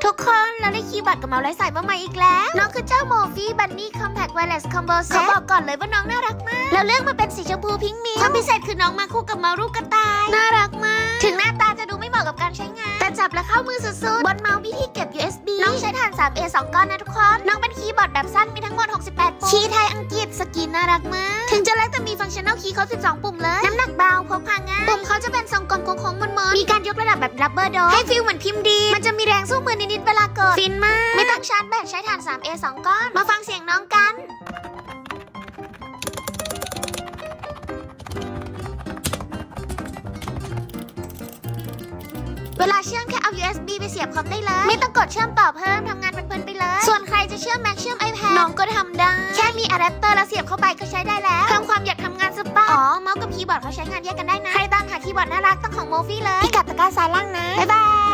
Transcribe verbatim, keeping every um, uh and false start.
ทุกคนเราได้คีย์บอร์ดกับเมาส์ไร้สายมาใหม่อีกแล้วน้องคือเจ้าโมฟี่บันนี่คอมแพคไวเลสคอมโบเซ็ตเขาบอกก่อนเลยว่าน้องน่ารักมากแล้วเลือกมาเป็นสีชมพูพิงค์มิวความพิเศษคือน้องมาคู่กับเมาส์รูปกระต่ายน่ารักมากถึงหน้าตาจะดูไม่เหมาะกับการใช้งานแต่จับและเข้ามือสุดๆบนเมาส์มีที่เก็บ ยู เอส บี น้องใช้ฐาน ทรี เอ สองก้อนนะทุกคนน้องเป็นคีย์บอร์ดแบบสั้นมีทั้งหมดหกสิบแปดปุ่มชี้ไทยอังกฤษสกรีนน่ารักมากถึงจะเล็กแต่มีฟังก์ชันแนลคีย์เขาสิบสองปุ่มเลยน้ำหนักเบาพกพาง่ายปุ่มเขาจะเป็นทรงกลมโค้งๆมนๆมีการยกระดับแบบรับเบอร์โดให้ฟีลเหมือนพิมพ์ดีมันจะมีแรงสู้มือนิดๆเวลากดฟินมากไม่ต้องชาร์จแบตใช้ฐาน ทรี เอ สองก้อนมาฟังเสียงน้องกันเวลาเชื่อมแค่เอา ยู เอส บี ไปเสียบคอมได้เลยไม่ต้องกดเชื่อมต่อเพิ่มทำงานเพลินๆไปเลยส่วนใครจะเชื่อม Mac เชื่อม iPad น้องก็ทำได้แค่มีอะแดปเตอร์แล้วเสียบเข้าไปก็ใช้ได้แล้วเพิ่มความอยากทำงานสปาอ๋อเมาส์กับคีย์บอร์ดเขาใช้งานแยกกันได้นะใครตามหาคีย์บอร์ดน่ารักต้องของโมฟี่เลยพิกัดตะกร้าซ้ายล่างนะบ๊ายบาย